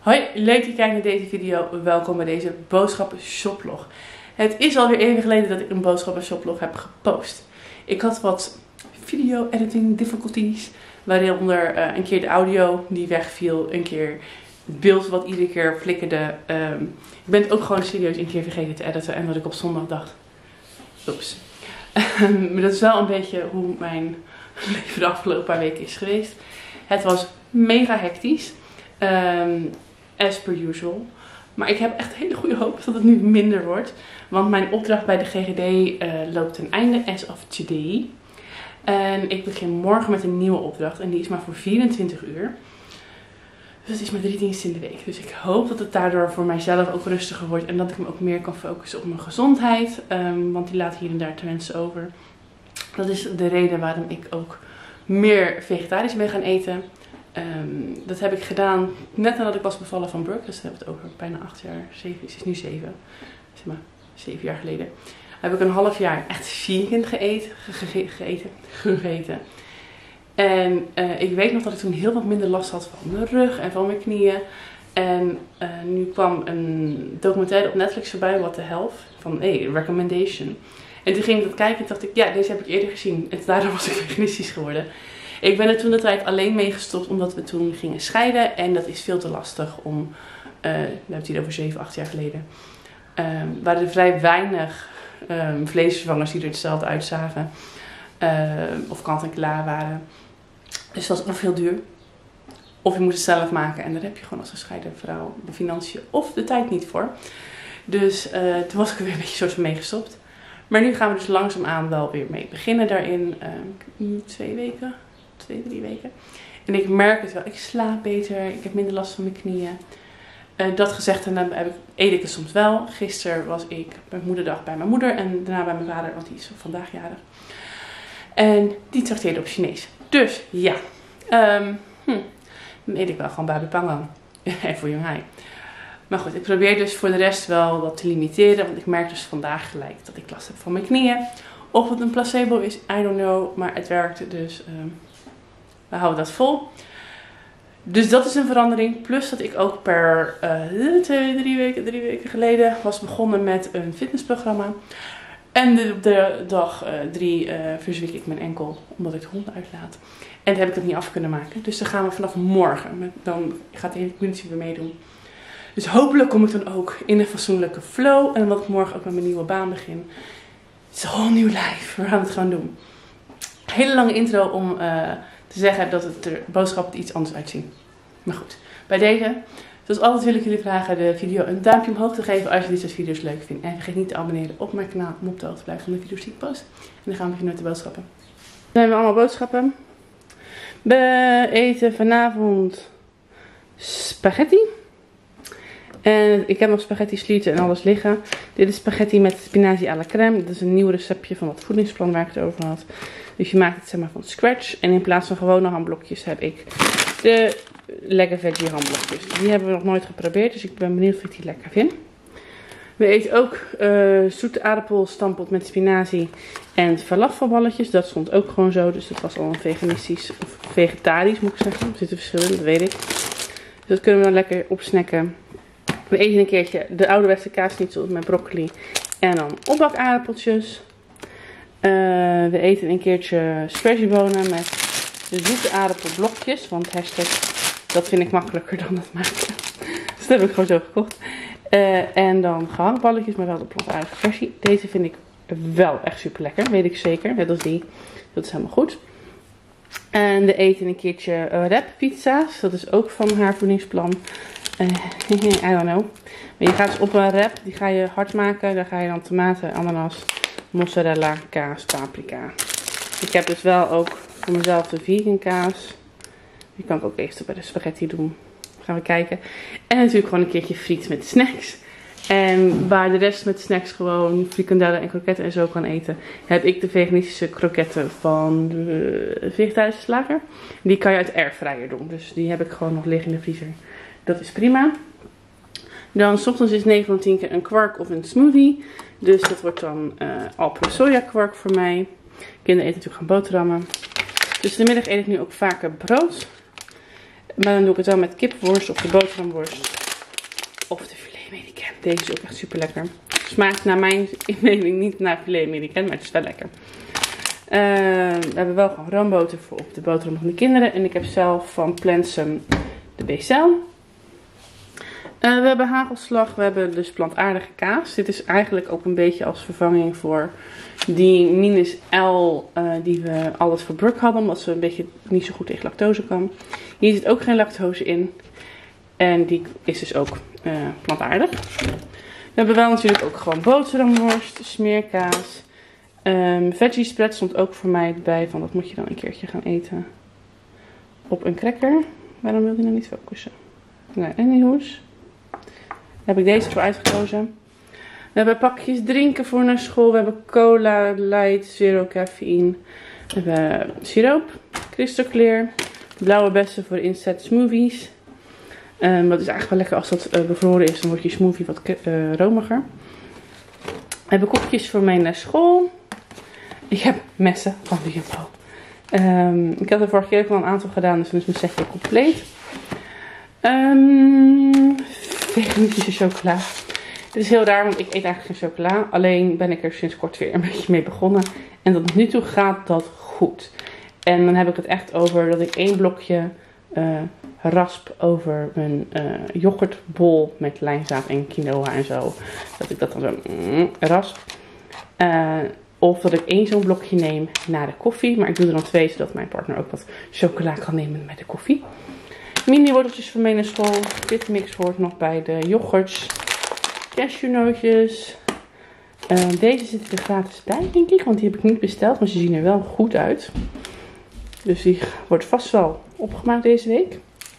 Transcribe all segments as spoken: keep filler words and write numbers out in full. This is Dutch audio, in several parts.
Hoi, leuk dat je kijkt naar deze video. Welkom bij deze boodschappen shoplog. Het is alweer even geleden dat ik een boodschappen shoplog heb gepost. Ik had wat video editing difficulties, waaronder uh, een keer de audio die wegviel, een keer het beeld wat iedere keer flikkerde. Um, ik ben het ook gewoon serieus een keer vergeten te editen en wat ik op zondag dacht. Oeps. Um, maar dat is wel een beetje hoe mijn leven de afgelopen paar weken is geweest. Het was mega hectisch. Um, as per usual. Maar ik heb echt hele goede hoop dat het nu minder wordt. Want mijn opdracht bij de G G D uh, loopt ten einde as of today. En ik begin morgen met een nieuwe opdracht. En die is maar voor vierentwintig uur. Dus het is maar drie diensten in de week. Dus ik hoop dat het daardoor voor mijzelf ook rustiger wordt. En dat ik me ook meer kan focussen op mijn gezondheid. Um, want die laat hier en daar te wensen over. Dat is de reden waarom ik ook meer vegetarisch ben gaan eten. Um, dat heb ik gedaan net nadat ik was bevallen van Brooke. Dus dat heb ik het over bijna acht jaar. Zeven, het is nu zeven. Zeg maar, zeven jaar geleden. Heb ik een half jaar echt vegan geëten, ge geëten, gegeten. En uh, ik weet nog dat ik toen heel wat minder last had van mijn rug en van mijn knieën. En uh, nu kwam een documentaire op Netflix voorbij, What the Health, van hey, recommendation. En toen ging ik dat kijken en dacht ik, ja, deze heb ik eerder gezien. En daardoor was ik veganistisch geworden. Ik ben er toen de tijd alleen mee gestopt omdat we toen gingen scheiden. En dat is veel te lastig om, uh, we hebben het hier over zeven, acht jaar geleden. Um, waren er vrij weinig um, vleesvervangers die er hetzelfde uitzagen. Uh, of kant en klaar waren. Dus dat was of heel duur. Of je moest het zelf maken. En daar heb je gewoon als gescheiden vrouw de financiën of de tijd niet voor. Dus uh, toen was ik er weer een beetje soort van mee gestopt. Maar nu gaan we dus langzaamaan wel weer mee beginnen daarin. Uh, nu twee weken. Twee, drie weken. En ik merk het wel. Ik slaap beter. Ik heb minder last van mijn knieën. Uh, dat gezegd, en dan heb ik, eet ik het soms wel. Gisteren was ik bij moederdag bij mijn moeder. En daarna bij mijn vader, want die is vandaag jarig. En die trakteerde op Chinees. Dus ja. Um, hm, dan eet ik wel gewoon babi pangang. En voor Jong Hai. Maar goed, ik probeer dus voor de rest wel wat te limiteren. Want ik merk dus vandaag gelijk dat ik last heb van mijn knieën. Of het een placebo is, I don't know. Maar het werkte dus. Um, we houden dat vol. Dus dat is een verandering. Plus dat ik ook per uh, twee, drie weken, drie weken geleden was begonnen met een fitnessprogramma. En de, de dag uh, drie uh, verzwik ik mijn enkel omdat ik de honden uitlaat. En dan heb ik dat niet af kunnen maken. Dus dan gaan we vanaf morgen. Met, dan gaat de hele community weer meedoen. Dus hopelijk kom ik dan ook in een fatsoenlijke flow. En dat ik morgen ook met mijn nieuwe baan begin. It's a whole new life. We gaan het gewoon doen. Hele lange intro om uh, te zeggen dat het er boodschappen iets anders uitzien. Maar goed, bij deze. Zoals altijd wil ik jullie vragen de video een duimpje omhoog te geven als je dit soort video's leuk vindt. En vergeet niet te abonneren op mijn kanaal om op de hoogte te blijven van de video's die ik post. En dan gaan we beginnen met de boodschappen. Dan hebben we allemaal boodschappen. We eten vanavond spaghetti. En ik heb nog spaghetti slieten en alles liggen. Dit is spaghetti met spinazie à la crème. Dit is een nieuw receptje van het voedingsplan waar ik het over had. Dus je maakt het zeg maar van scratch. En in plaats van gewone hamblokjes heb ik de lekker veggie hamblokjes. Die hebben we nog nooit geprobeerd. Dus ik ben benieuwd of ik die lekker vind. We eten ook uh, zoete aardappelstampot met spinazie en falafelballetjes. Dat stond ook gewoon zo. Dus dat was al een veganistisch of vegetarisch moet ik zeggen. Er zitten verschillen, dat weet ik. Dus dat kunnen we dan lekker opsnacken. We eten een keertje de ouderwetse kaasschnitzel met broccoli en dan opbakaardappeltjes. Uh, we eten een keertje sperziebonen met zoete aardappelblokjes. Want hashtag, dat vind ik makkelijker dan het maken. Dus dat heb ik gewoon zo gekocht. Uh, en dan gehaktballetjes, maar wel de plantaardige versie. Deze vind ik wel echt super lekker, weet ik zeker. Net als die. Dat is helemaal goed. En we eten een keertje uh, wrap pizza's. Dat is ook van haar voedingsplan. Uh, I don't know. Maar je gaat dus op een wrap, die ga je hard maken. Daar ga je dan tomaten, ananas, mozzarella, kaas, paprika. Ik heb dus wel ook voor mezelf de vegan kaas. Die kan ik ook even bij de spaghetti doen. Gaan we kijken. En natuurlijk gewoon een keertje friet met snacks. En waar de rest met snacks gewoon frikandellen en kroketten en zo kan eten, heb ik de veganistische kroketten van de vegetarische slager. Die kan je uit airfryer doen. Dus die heb ik gewoon nog liggen in de vriezer. Dat is prima. Dan 's ochtends is negen van tien keer een kwark of een smoothie. Dus dat wordt dan uh, Alpro soja kwark voor mij. Kinderen eten natuurlijk gaan boterhammen. Dus de middag eet ik nu ook vaker brood. Maar dan doe ik het wel met kipworst of de boterhamworst. Of de filet americain. Deze is ook echt super lekker. Smaakt naar mijn mening niet naar filet americain, maar het is wel lekker. Uh, we hebben wel gewoon roomboter voor op de boterham van de kinderen. En ik heb zelf van Plensum de becel. Uh, we hebben hagelslag. We hebben dus plantaardige kaas. Dit is eigenlijk ook een beetje als vervanging voor die minus L uh, die we alles voor Brooke hadden. Omdat ze een beetje niet zo goed tegen lactose kan. Hier zit ook geen lactose in. En die is dus ook uh, plantaardig. We hebben wel natuurlijk ook gewoon boterhamworst, smeerkaas. Um, veggie spread stond ook voor mij bij. Van dat moet je dan een keertje gaan eten. Op een cracker. Waarom wil hij nou niet focussen? Nee, anyhoes. Daar heb ik deze voor uitgekozen. We hebben pakjes drinken voor naar school. We hebben cola, light, zero caffeine. We hebben siroop, crystal clear. Blauwe bessen voor instant smoothies. Um, dat is eigenlijk wel lekker als dat uh, bevroren is. Dan wordt je smoothie wat uh, romiger. We hebben kopjes voor mij naar school. Ik heb messen van de Jumbo. Um, ik heb er vorige keer ook al een aantal gedaan. Dus dan is mijn setje compleet. Um, veganische chocola. Het is heel raar, want ik eet eigenlijk geen chocola. Alleen ben ik er sinds kort weer een beetje mee begonnen. En tot nu toe gaat dat goed. En dan heb ik het echt over dat ik één blokje uh, rasp over mijn uh, yoghurtbol met lijnzaad en quinoa en zo. Dat ik dat dan zo mm, rasp. Uh, of dat ik één zo'n blokje neem na de koffie. Maar ik doe er dan twee, zodat mijn partner ook wat chocola kan nemen met de koffie. Mini worteltjes voor mee naar school. Dit mix hoort nog bij de yoghurts. Cashewnootjes. Uh, deze zitten er gratis bij, denk ik. Want die heb ik niet besteld. Maar ze zien er wel goed uit. Dus die wordt vast wel opgemaakt deze week.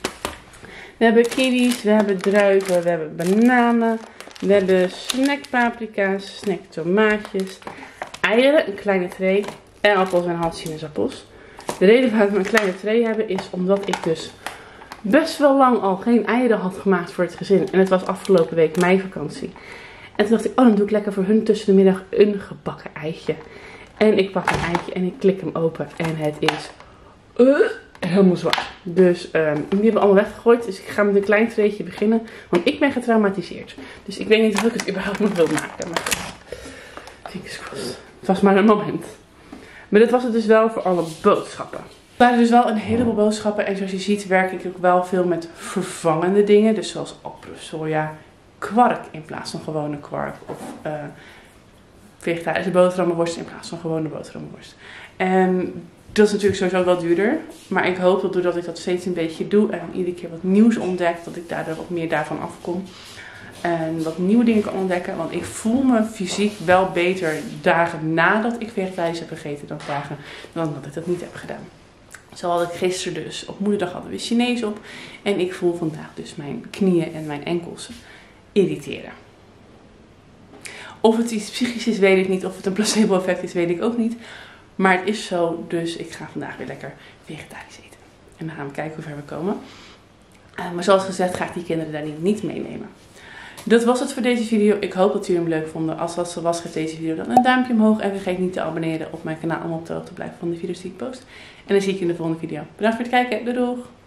We hebben kiddies. We hebben druiven. We hebben bananen. We hebben snackpaprika's. Snacktomaatjes. Eieren. Een kleine tray. En appels en halfsinaasappels. De reden waarom we een kleine tray hebben is omdat ik dus best wel lang al geen eieren had gemaakt voor het gezin. En het was afgelopen week meivakantie. En toen dacht ik, oh dan doe ik lekker voor hun tussen de middag een gebakken eitje. En ik pak een eitje en ik klik hem open. En het is uh, helemaal zwart. Dus um, die hebben we allemaal weggegooid. Dus ik ga met een klein treetje beginnen. Want ik ben getraumatiseerd. Dus ik weet niet of ik het überhaupt nog wil maken. Maar fingers crossed. Het was maar een moment. Maar dit was het dus wel voor alle boodschappen. Er waren dus wel een heleboel boodschappen. En zoals je ziet werk ik ook wel veel met vervangende dingen. Dus zoals appel, soja, kwark in plaats van gewone kwark. Of uh, vegetarische boterhammenworst in plaats van gewone boterhammenworst. En dat is natuurlijk sowieso wel duurder. Maar ik hoop dat doordat ik dat steeds een beetje doe en iedere keer wat nieuws ontdek, dat ik daardoor wat meer daarvan afkom. En wat nieuwe dingen kan ontdekken. Want ik voel me fysiek wel beter dagen nadat ik vegetarisch heb gegeten dan dagen dan dat ik dat niet heb gedaan. Zo had ik gisteren dus, op moederdag hadden we Chinees op. En ik voel vandaag dus mijn knieën en mijn enkels irriteren. Of het iets psychisch is, weet ik niet. Of het een placebo effect is, weet ik ook niet. Maar het is zo, dus ik ga vandaag weer lekker vegetarisch eten. En dan gaan we kijken hoe ver we komen. Uh, maar zoals gezegd ga ik die kinderen daar niet meenemen. Dat was het voor deze video. Ik hoop dat jullie hem leuk vonden. Als dat zo was, geef deze video dan een duimpje omhoog. En vergeet niet te abonneren op mijn kanaal om op de hoogte te blijven van de video's die ik post. En dan zie ik je in de volgende video. Bedankt voor het kijken. Doei doeg!